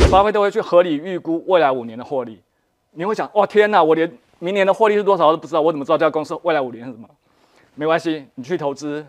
巴菲特会去合理预估未来5年的获利。你会想，哇天哪，我连明年的获利是多少都不知道，我怎么知道这家公司未来5年是什么？没关系，你去投资。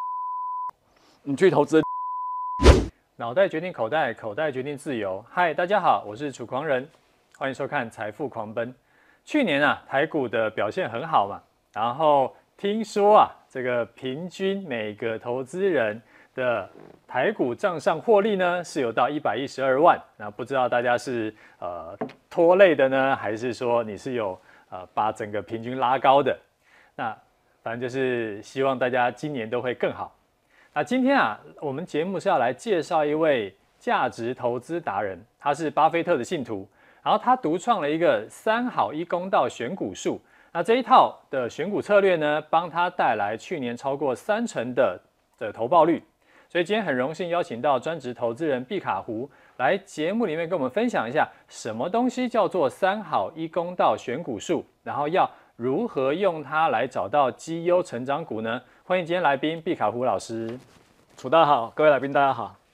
脑袋决定口袋，口袋决定自由。嗨，大家好，我是楚狂人，欢迎收看《财富狂奔》。去年啊，台股的表现很好嘛，然后听说啊，这个平均每个投资人的台股账上获利呢是有到112万。那不知道大家是拖累的呢，还是说你是有把整个平均拉高的？那反正就是希望大家今年都会更好。那今天啊，我们节目是要来介绍一位价值投资达人，他是巴菲特的信徒，然后他独创了一个3好1公道选股术。那这一套的选股策略呢，帮他带来去年超过30%的投报率。所以今天很荣幸邀请到专职投资人毕卡胡来节目里面跟我们分享一下，什么东西叫做3好1公道选股术，然后要如何用它来找到绩优成长股呢？欢迎今天来宾毕卡胡老师。 楚大好，各位来宾大家好。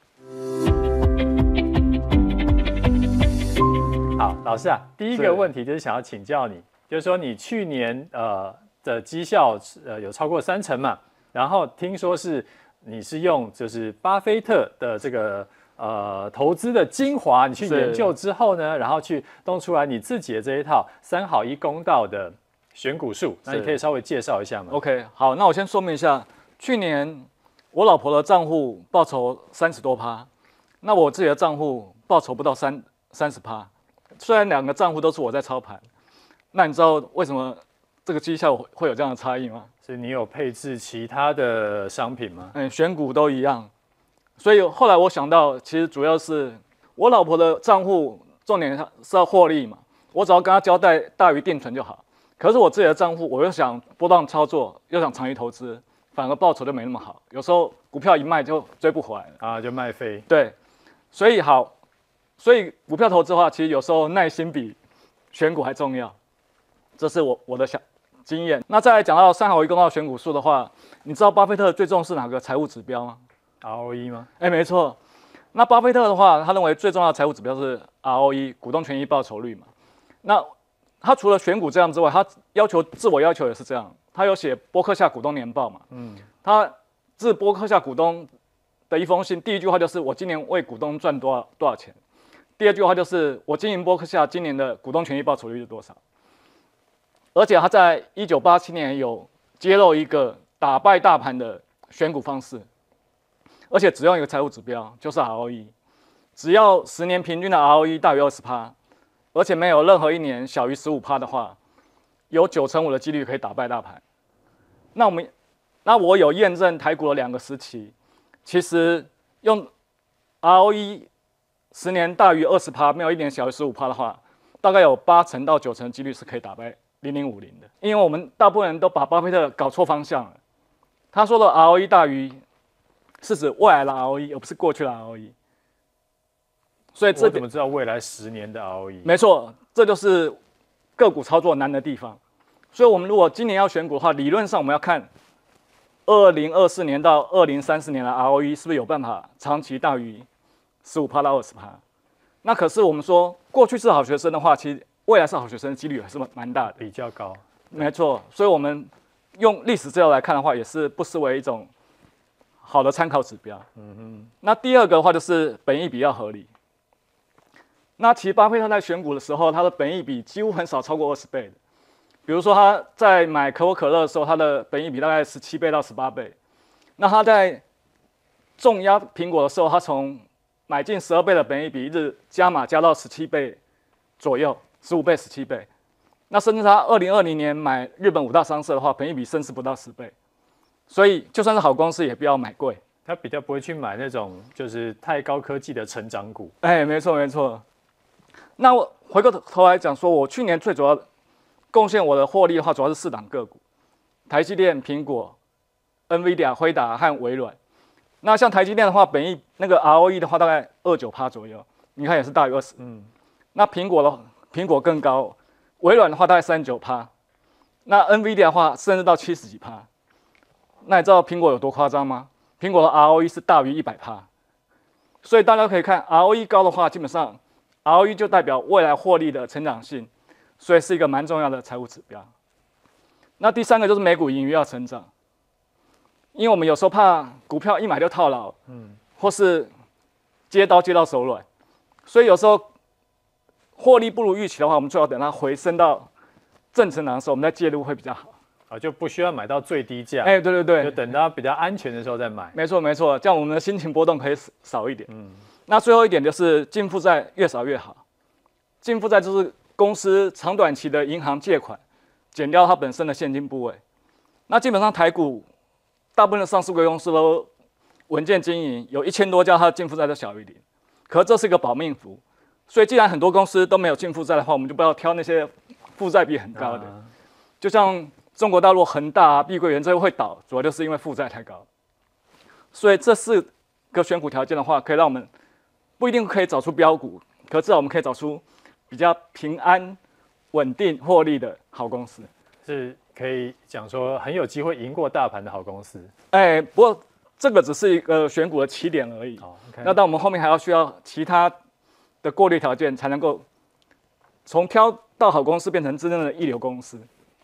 好，老师啊，第一个问题就是想要请教你，就是说你去年的绩效有超过30%嘛，然后听说你是用就是巴菲特的这个投资的精华，你去研究之后呢，然后去弄出来你自己的这一套3好1公道的选股术，那你可以稍微介绍一下吗 ？OK， 好，那我先说明一下，去年我老婆的账户报酬30多%，那我自己的账户报酬不到30%。虽然2个账户都是我在操盘，那你知道为什么这个绩效会有这样的差异吗？ 是你有配置其他的商品吗？ 选股都一样。所以后来我想到，其实主要是我老婆的账户重点是要获利嘛，我只要跟她交代大于定存就好。可是我自己的账户，我又想波段操作，又想长期投资，反而报酬就没那么好。有时候股票一卖就追不回来了啊，就卖飞。 对，所以股票投资的话，其实有时候耐心比选股还重要，这是我的经验。那再来讲到3好1公道选股术的话，你知道巴菲特最重视哪个财务指标吗？ ROE 吗？ 没错。那巴菲特的话，他认为最重要的财务指标是 ROE， 股东权益报酬率嘛。那他除了选股这样之外，他自我要求也是这样。他有写波克夏股东年报嘛？他致波克夏股东的一封信，第一句话就是我今年为股东赚多少钱，第二句话就是我经营波克夏今年的股东权益报酬率是多少。而且他在1987年有揭露一个打败大盘的选股方式，而且只用一个财务指标，就是 ROE， 只要10年平均的 ROE 大于20%，而且没有任何一年小于15%的话，有95%的几率可以打败大盘。那我有验证台股的2个时期，其实用 ROE 10年大于20%，没有一年小于15%的话，大概有80%到90%的几率是可以打败0050的。因为我们大部分人都把巴菲特搞错方向了，他说的 ROE 大于是指未来的 ROE， 而不是过去的 ROE。所以我怎么知道未来10年的 ROE？ 没错，这就是个股操作难的地方。所以我们如果今年要选股的话，理论上我们要看2024年到2030年的 ROE 是不是有办法长期大于15%到20%。那可是我们说过去是好学生的话，其实未来是好学生的几率还是蛮大的， 比较高。 没错，所以我们用历史资料来看的话，也是不失为一种好的参考指标。那第二个的话就是本益比要合理。那其实巴菲特在选股的时候，他的本益比几乎很少超过20倍的。比如说他在买可口可乐的时候，他的本益比大概17倍到18倍。那他在重压苹果的时候，他从买进12倍的本益比，一直加码加到17倍左右，15倍、17倍。那甚至他2020年买日本5大商社的话，本益比甚至不到10倍。所以就算是好公司，也不要买贵。 他比较不会去买那种就是太高科技的成长股。 没错没错。那我回过头来讲说，我去年最主要贡献我的获利的话，主要是4档个股：台积电、苹果、NVIDIA、辉达和微软。那像台积电的话，那个 ROE 的话，大概29%左右，你看也是大于20%。那苹果更高，微软的话大概39%，那 NVIDIA 的话甚至到70几%。那你知道苹果有多夸张吗？苹果的 ROE 是大于100%。所以大家可以看 ROE 高的话，基本上 ROE 就代表未来获利的成长性，所以是一个蛮重要的财务指标。那第三个就是每股盈余要成长，因为我们有时候怕股票一买就套牢，或是接刀接到手软，所以有时候获利不如预期的话，我们最好等它回升到正成长的时候，我们再介入会比较好。 就不需要买到最低价， 对对对， 就等到比较安全的时候再买。 没错没错，这样我们的心情波动可以少一点。那最后一点就是净负债越少越好。净负债就是公司长短期的银行借款减掉它本身的现金部位。那基本上台股大部分的上市公司都稳健经营，有1000多家，它的净负债都小于0。可是这是一个保命符，所以既然很多公司都没有净负债的话，我们就不要挑那些负债比很高的，就像中国大陆恒大、碧桂园这些会倒，主要就是因为负债太高。所以这4个选股条件的话，可以让我们不一定可以找出标股，可至少我们可以找出比较平安、稳定获利的好公司， 是可以讲说很有机会赢过大盘的好公司。 不过这个只是一个选股的起点而已。那到我们后面还要需要其他的过滤条件，才能够从挑到好公司变成真正的一流公司。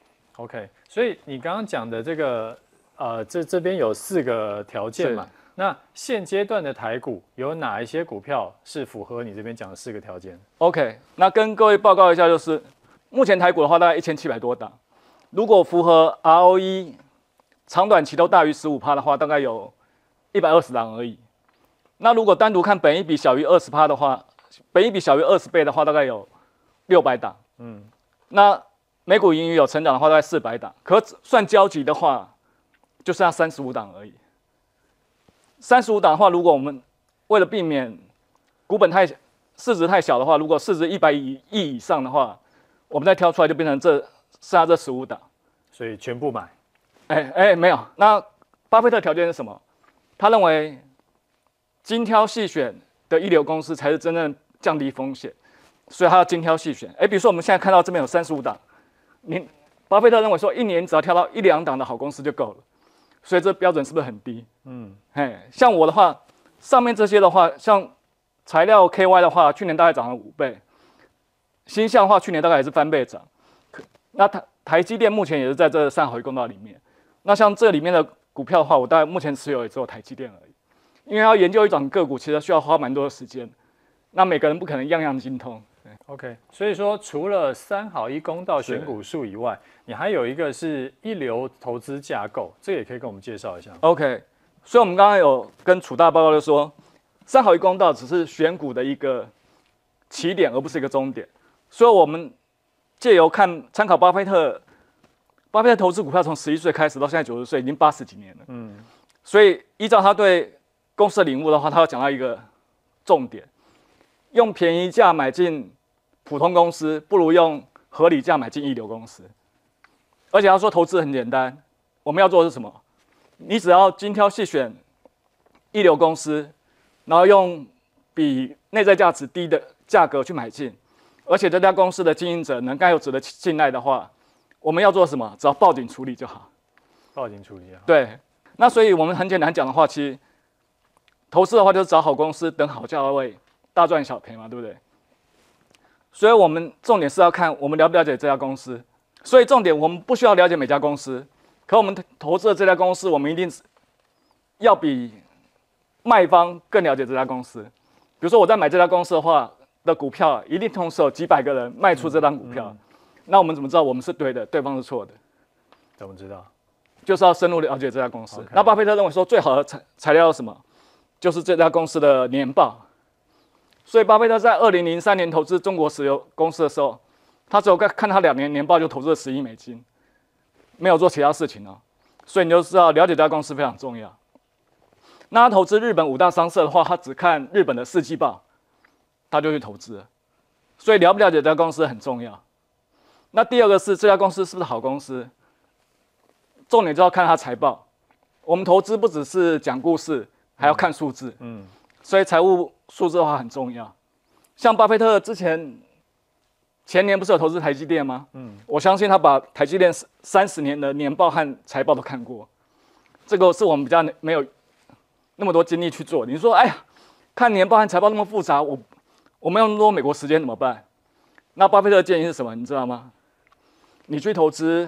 OK， 所以你刚刚讲的这个这边有4个条件嘛？那现阶段的台股有哪一些股票是符合你这边讲的4个条件 ？OK， 那跟各位报告一下，就是目前台股的话，大概1700多档，如果符合 ROE 长短期都大于15%的话，大概有120档而已。那如果单独看本益比小于20%的话，本益比小于20倍的话，大概有600档。那每股盈余有成长的话，大概400档，可算交集的话，就剩下35档而已。35档的话，如果我们为了避免股本市值太小的话，如果市值100亿以上的话，我们再挑出来就变成剩下这15档。 所以全部买？ 没有。那巴菲特条件是什么？他认为精挑细选的一流公司才是真正降低风险，所以他要精挑细选。比如说我们现在看到这边有35档。巴菲特认为说，1年只要挑到1、2档的好公司就够了，所以这标准是不是很低？像我的话，上面这些的话，像材料 KY 的话，去年大概涨了5倍，新象的话，去年大概也是翻倍涨。那台积电目前也是在这3好一公道里面。那像这里面的股票的话，我大概目前持有也只有台积电而已，因为要研究一种个股，其实需要花蛮多的时间。那每个人不可能样样精通。 OK， 所以说除了3好1公道选股术以外，你还有一个是一流投资架构，这个也可以跟我们介绍一下。 OK， 所以我们刚刚有跟楚大报告就说，3好1公道只是选股的一个起点，而不是一个终点。所以我们借由参考巴菲特投资股票从11岁开始到现在90岁，已经80几年了。所以依照他对公司的领悟的话，他要讲到一个重点：用便宜价买进普通公司，不如用合理价买进一流公司。而且他说投资很简单，我们要做的是什么？你只要精挑细选一流公司，然后用比内在价值低的价格去买进，而且这家公司的经营者能够有值得信赖的话，我们要做什么？只要报警处理就好。 报警处理啊？ 对。那所以我们很简单讲的话，其实投资的话就是找好公司，等好价位，大赚小赔嘛，对不对？所以我们重点是要看我们了不了解这家公司。所以重点我们不需要了解每家公司，可我们投资的这家公司，我们一定要比卖方更了解这家公司。比如说我在买这家公司的话的股票，一定同时有几百个人卖出这张股票，那我们怎么知道我们是对的，对方是错的？ 怎么知道？ 就是要深入了解这家公司。那巴菲特认为说，最好的材料是什么？就是这家公司的年报。所以巴菲特在2003年投资中国石油公司的时候，他只有看他2年年报就投资了10亿美金，没有做其他事情哦。所以你就知道了解这家公司非常重要。那他投资日本5大商社的话，他只看日本的4季报，他就去投资了。所以了不了解这家公司很重要。那第二个是这家公司是不是好公司？重点就要看它财报。我们投资不只是讲故事，还要看数字。所以财务数字的话很重要。像巴菲特前年不是有投资台积电吗？我相信他把台积电30年的年报和财报都看过。这个是我们比较没有那么多精力去做。你说，哎呀，看年报和财报那么复杂，我我们有那么多美国时间怎么办？那巴菲特的建议是什么？你知道吗？你去投资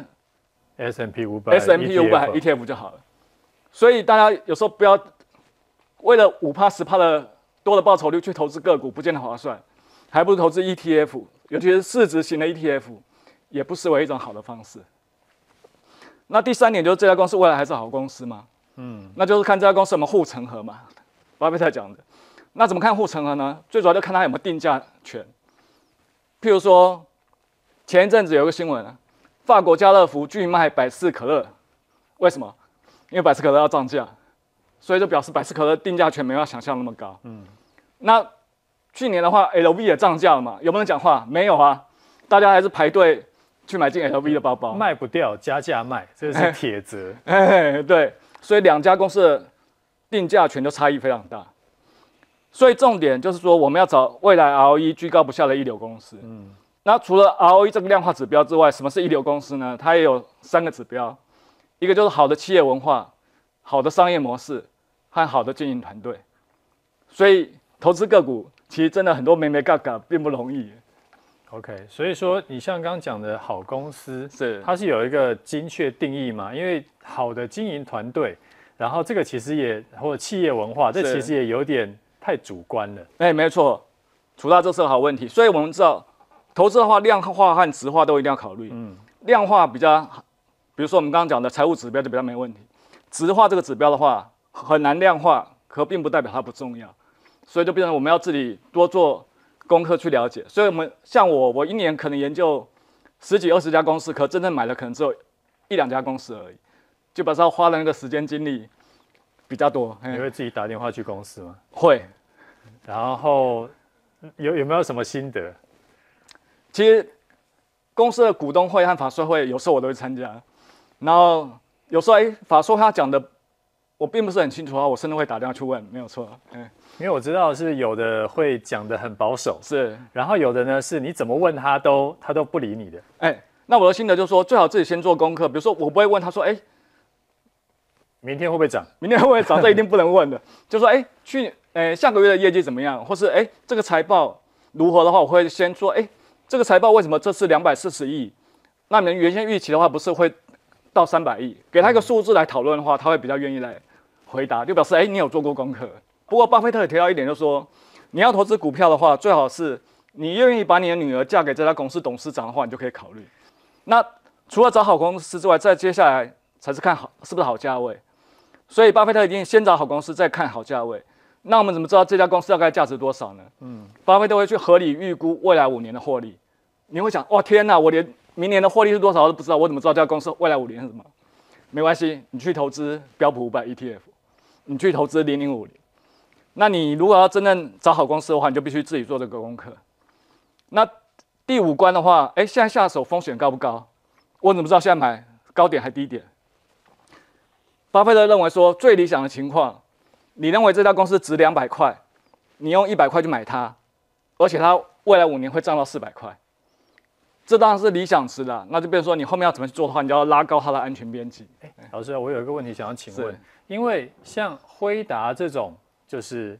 S&P 500 S&P 500 ETF 就好了。所以大家有时候不要为了5%、10%的多的报酬率去投资个股，不见得划算，还不如投资 ETF， 尤其是市值型的 ETF， 也不失为一种好的方式。那第3点就是这家公司未来还是好公司嘛？那就是看这家公司有没有护城河嘛，巴菲特讲的。那怎么看护城河呢？最主要就看它有没有定价权。譬如说，前一阵子有个新闻啊，法国家乐福拒卖百事可乐，为什么？因为百事可乐要涨价，所以就表示百事可乐定价权没有想象那么高。那去年的话 ，LV 也涨价了嘛？有没有人讲话？没有啊，大家还是排队去买进 LV 的包包， 卖不掉，加价卖，这是铁则。 对，所以2家公司的定价权就差异非常大。所以重点就是说，我们要找未来 ROE 居高不下的一流公司。那除了 ROE 这个量化指标之外，什么是一流公司呢？它也有3个指标，一个就是好的企业文化、好的商业模式和好的经营团队。所以投资个股其实真的很多眉眉角角并不容易。 OK， 所以说你像刚刚讲的好公司，它是有一个精确定义嘛？因为好的经营团队，然后这个其实也或者企业文化，这其实也有点太主观了。 没错，楚大这是个好问题。所以我们知道，投资的话，量化和质化都一定要考虑。量化比较，比如说我们刚刚讲的财务指标就比较没问题。质化这个指标的话很难量化，可并不代表它不重要，所以就变成我们要自己多做功课去了解。所以我们像我1年可能研究10几20家公司，可真正买的可能只有1、2家公司而已，就表示要花的那个时间精力比较多。 你会自己打电话去公司吗？ 会。 然后有没有什么心得？ 其实公司的股东会和法说会有时候我都会参加，然后有时候法说他讲的我并不是很清楚的话，我甚至会打电话去问，没有错。 因为我知道是有的会讲得很保守， 是， 然后有的呢是你怎么问他都不理你的。 那我的心得就是说，最好自己先做功课。比如说，我不会问他说， 明天会不会涨？ 明天会不会涨？这一定不能问的。就说，下个月的业绩怎么样？或是这个财报如何的话，我会先说，这个财报为什么这次240亿？那你们原先预期的话，不是会到300亿？给他一个数字来讨论的话，他会比较愿意来回答，就表示你有做过功课。不过巴菲特也提到一点，就是说，你要投资股票的话，最好是你愿意把你的女儿嫁给这家公司董事长的话，你就可以考虑。那除了找好公司之外，再接下来才是看好是不是好价位。所以巴菲特一定先找好公司，再看好价位。那我们怎么知道这家公司大概价值多少呢？巴菲特会去合理预估未来5年的获利。你会想，哇，天哪，我连明年的获利是多少都不知道，我怎么知道这家公司未来5年是什么？没关系，你去投资标普500 ETF， 你去投资0050。那你如果要真正找好公司的话，你就必须自己做这个功课。那第5关的话，现在下手风险高不高？我怎么知道现在买高点还低点？巴菲特认为说，最理想的情况，你认为这家公司值200块，你用100块去买它，而且它未来5年会涨到400块，这当然是理想值啦。那就变成说，你后面要怎么去做的话，你就要拉高它的安全边际。 老师，我有一个问题想要请问，因为像辉达这种就是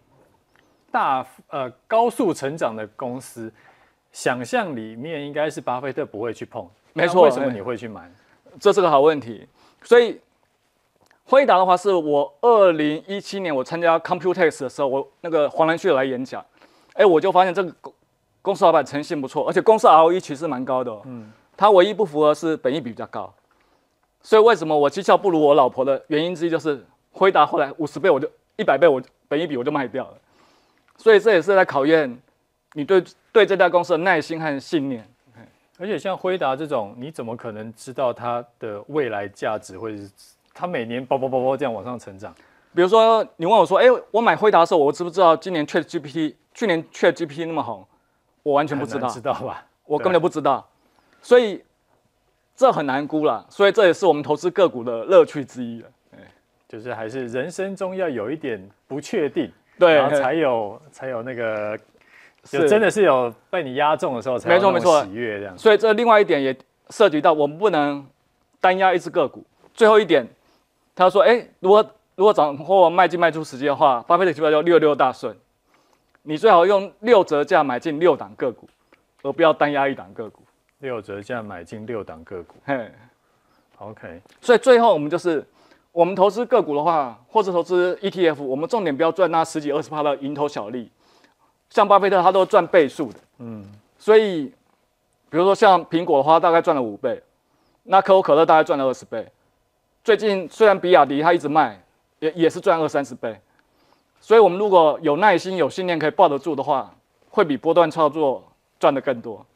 高速成长的公司，想象里面应该是巴菲特不会去碰， 没错。 为什么你会去买？ 这是个好问题。所以辉达的话，是我2017年我参加 Computex 的时候，我那个黄仁勋来演讲，我就发现这个公司老板诚信不错，而且公司 ROE 其实蛮高的。它唯一不符合是本益比比较高。所以为什么我绩效不如我老婆的原因之一，就是辉达后来50倍100倍本益比我就卖掉了。所以这也是在考验你对这家公司的耐心和信念。 而且像辉达这种，你怎么可能知道它的未来价值会是它每年包这样往上成长？ 比如说你问我说，我买辉达的时候，我知不知道去年 ChatGPT 那么红？我完全不知道， 知道吧？ 我根本就不知道，所以这很难估啦。所以这也是我们投资个股的乐趣之一了。 就是还是人生中要有一点不确定， 对， 然后才有那个，就真的是有被你压中的时候才有那种喜悦这样。 所以这另外一点也涉及到我们不能单压一只个股。最后一点，他说，如果掌握卖进卖出时机的话，巴菲特指标叫66大顺。 你最好用6折价买进6档个股，而不要单压一档个股。 6折价买进6档个股。 嘿 OK， 所以最后我们就是，我们投资个股的话，或者投资 ETF， 我们重点不要赚那10几20%的蝇头小利。像巴菲特他都赚倍数的，所以比如说像苹果的话，大概赚了5倍，那可口可乐大概赚了20倍。最近虽然比亚迪它一直卖，也是赚20-30倍。所以我们如果有耐心、有信念，可以抱得住的话，会比波段操作赚得更多。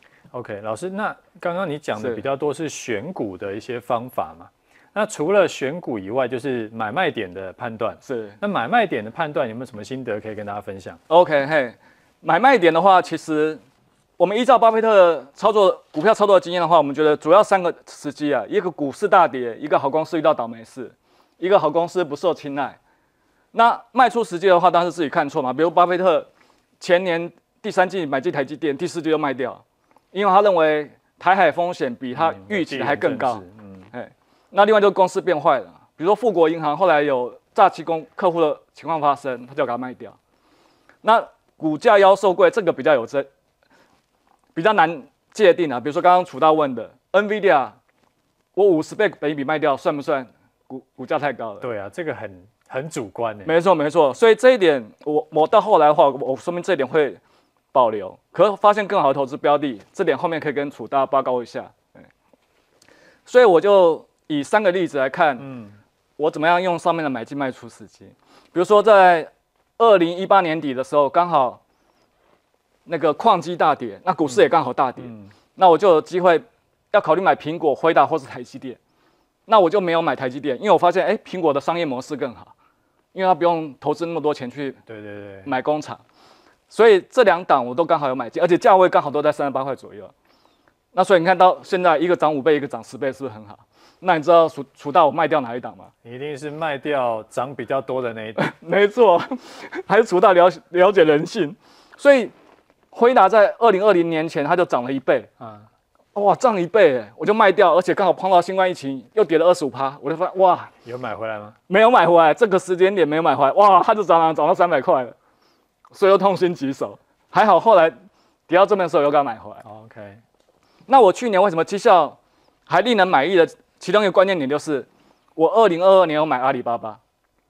OK， 老师，那刚刚你讲的比较多是选股的一些方法嘛？那除了选股以外，就是买卖点的判断。 是。 那买卖点的判断有没有什么心得可以跟大家分享 ？OK， 嘿，买卖点的话，其实我们依照巴菲特股票操作的经验的话，我们觉得主要3个时机啊，一个股市大跌，一个好公司遇到倒霉事，一个好公司不受青睐。那卖出时机的话，当然是自己看错嘛。比如巴菲特前年第3季买进台积电，第4季就卖掉。因为他认为台海风险比他预期的还更高，那另外就是公司变坏了，比如说富国银行后来有诈欺客户的情况发生，他就把它卖掉。那股价妖受贵，这个比较难界定啊。比如说刚刚楚大问的 ，NVIDIA， 我50倍本益比卖掉，算不算股价太高了？ 对啊，这个很主观的。 没错，所以这一点我到后来的话，我说明这一点会保留，可是发现更好的投资标的，这点后面可以跟楚大报告一下。所以我就以3个例子来看，我怎么样用上面的买进卖出时机。比如说在2018年底的时候，刚好那个矿机大跌，那股市也刚好大跌，那我就有机会要考虑买苹果、辉达或是台积电。那我就没有买台积电，因为我发现，苹果的商业模式更好，因为它不用投资那么多钱去买工厂。所以这2档我都刚好有买进，而且价位刚好都在38块左右。那所以你看到现在一个涨5倍，一个涨10倍，是不是很好？那你知道楚大我卖掉哪一档吗？ 一定是卖掉涨比较多的那一档。 没错，还是楚大了解人性。所以辉达在2020年前它就涨了1倍，哇，涨1倍，我就卖掉，而且刚好碰到新冠疫情又跌了25%，我就发现哇， 有买回来吗？ 没有买回来，这个时间点没有买回来，哇，它就涨到300块了。所以又痛心疾首，还好后来跌到这边的时候又给它买回来。 OK， 那我去年为什么绩效还令人满意的？其中一个关键点就是，我2022年有买阿里巴巴，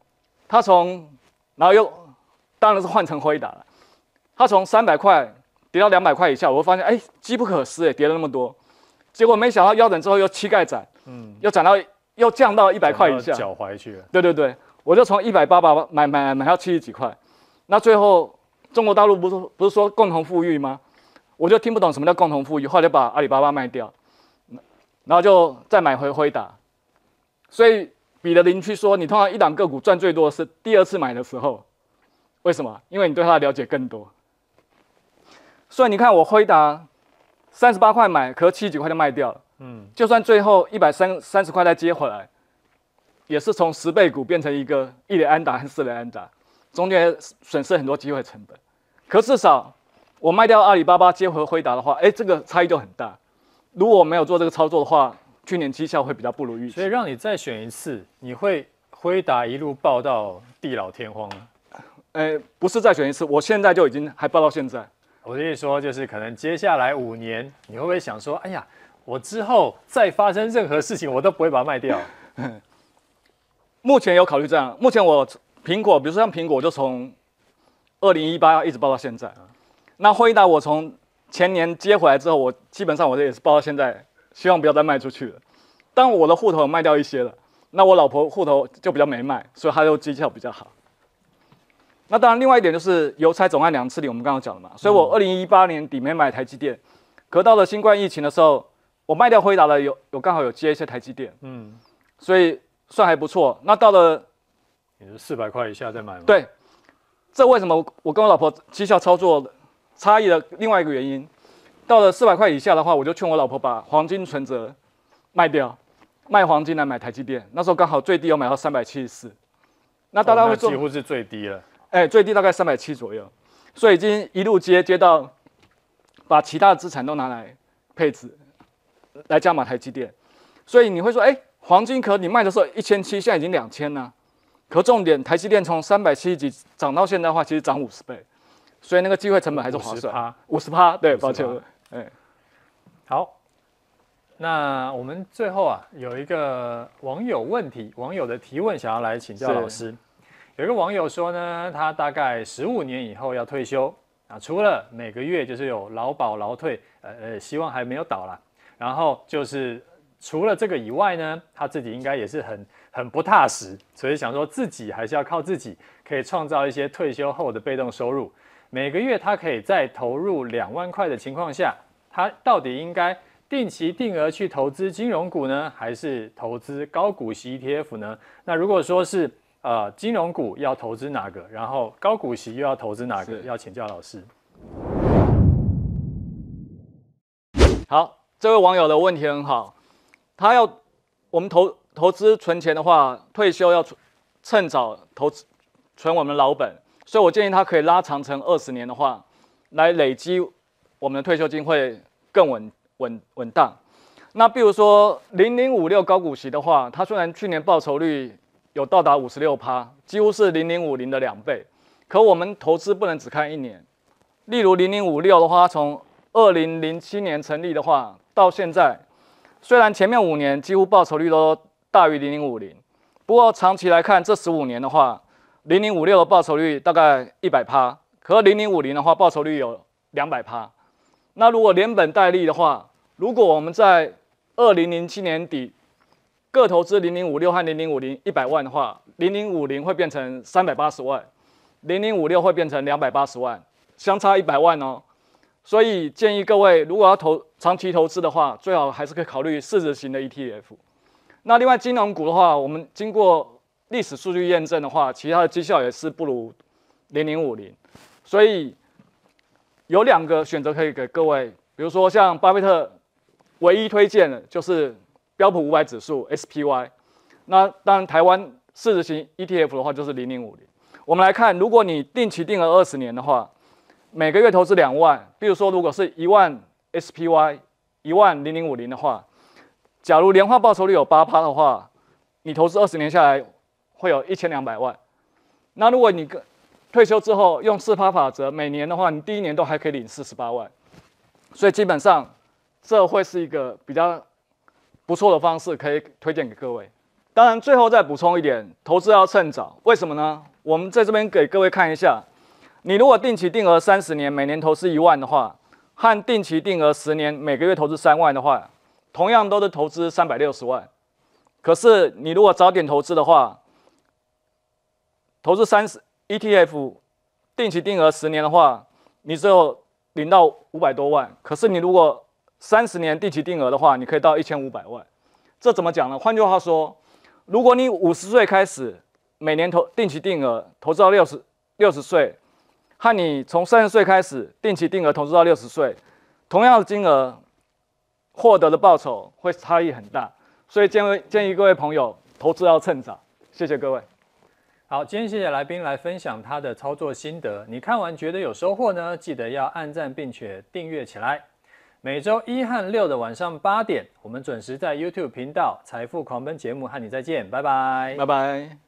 然后又当然是换成辉达了，它从300块跌到200块以下，我会发现机不可失，跌了那么多，结果没想到腰斩之后又膝盖斩，又降到100块以下， 脚踝去了。 对，我就从180买到70几块。那最后，中国大陆不是说共同富裕吗？我就听不懂什么叫共同富裕，后来就把阿里巴巴卖掉，然后就再买回辉达。所以彼得林区说，你通常一档个股赚最多的是第2次买的时候，为什么？因为你对它的了解更多。所以你看我辉达38块买，可是70几块就卖掉了。就算最后130块再接回来，也是从10倍股变成一个1垒安打和4垒安打。中间损失很多机会成本，可至少我卖掉阿里巴巴接回辉达的话，这个差异就很大。如果我没有做这个操作的话，去年绩效会比较不如预期。 所以让你再选一次，你会辉达一路报到地老天荒吗？ 不是再选一次，我现在就已经还报到现在。 我的意思说，就是可能接下来5年，你会不会想说，哎呀，我之后再发生任何事情，我都不会把它卖掉？ 目前有考虑这样，目前我。苹果，比如说像苹果，我就从2018一直报到现在。那辉达我从前年接回来之后，我基本上我也是报到现在，希望不要再卖出去了。但我的户头有卖掉一些了，那我老婆户头就比较没卖，所以她就绩效比较好。那当然，另外一点就是邮差总按2次领，我们刚刚讲了嘛，所以我2018年底没买台积电，可到了新冠疫情的时候，我卖掉辉达的有刚好有接一些台积电，所以算还不错。那到了你是400块以下再买吗？ 对，这为什么我跟我老婆绩效操作差异的另外一个原因，到了400块以下的话，我就劝我老婆把黄金存折卖掉，卖黄金来买台积电。那时候刚好最低有买到374，那大家会说几乎是最低了。 最低大概370左右，所以已经一路接到把其他的资产都拿来配置，来加码台积电。所以你会说，黄金可你卖的时候1700，现在已经2000了。可重点，台积电从370几涨到现在的话，其实涨50倍， 所以那个机会成本还是划算。50%，对，抱歉。 好，那我们最后啊有一个网友的提问想要来请教老师。有一个网友说呢，他大概15年以后要退休啊，除了每个月就是有劳保劳退，希望还没有倒啦。然后就是除了这个以外呢，他自己应该也是很不踏实，所以想说自己还是要靠自己，可以创造一些退休后的被动收入。每个月他可以在投入2万块的情况下，他到底应该定期定额去投资金融股呢，还是投资高股息 ETF 呢？那如果说是金融股要投资哪个，然后高股息又要投资哪个？要请教老师。 好，这位网友的问题很好，他要我们投资存钱的话，退休要趁早存我们的老本，所以我建议他可以拉长成20年的话，来累积我们的退休金会更稳当。那比如说0056高股息的话，它虽然去年报酬率有到达56%，几乎是0050的2倍，可我们投资不能只看1年。例如0056的话，从2007年成立的话，到现在，虽然前面5年几乎报酬率都大于0050，不过长期来看，这15年的话，0056的报酬率大概100%，可0050的话，报酬率有200%。那如果连本带利的话，如果我们在2007年底各投资0056和0050 100万的话，0050会变成380万，0056会变成280万，相差100万哦。所以建议各位，如果要长期投资的话，最好还是可以考虑市值型的 ETF。那另外金融股的话，我们经过历史数据验证的话，其他的绩效也是不如0050，所以有2个选择可以给各位，比如说像巴菲特唯一推荐的就是标普500指数 SPY， 那当然台湾市值型 ETF 的话就是0050。我们来看，如果你定期定额20年的话，每个月投资2万，比如说如果是1万 SPY， 1万0050的话，假如年化报酬率有8%的话，你投资20年下来会有1200万。那如果你退休之后用4%法则，每年的话，你第1年都还可以领48万。所以基本上这会是一个比较不错的方式，可以推荐给各位。当然最后再补充一点，投资要趁早，为什么呢？我们在这边给各位看一下。你如果定期定额30年，每年投资1万的话，和定期定额10年，每个月投资3万的话，同样都是投资360万。可是你如果早点投资的话，投资ETF 定期定额10年的话，你只有领到500多万。可是你如果30年定期定额的话，你可以到1500万。这怎么讲呢？换句话说，如果你50岁开始每年定期定额投资到60岁，和你从30岁开始定期定额投资到60岁，同样的金额获得的报酬会差异很大，所以建议各位朋友投资要趁早。谢谢各位。 好，今天谢谢来宾来分享他的操作心得。你看完觉得有收获呢？记得要按赞并且订阅起来。每周1和6的晚上8点，我们准时在 YouTube 频道财富狂奔节目和你再见，拜拜， 拜拜。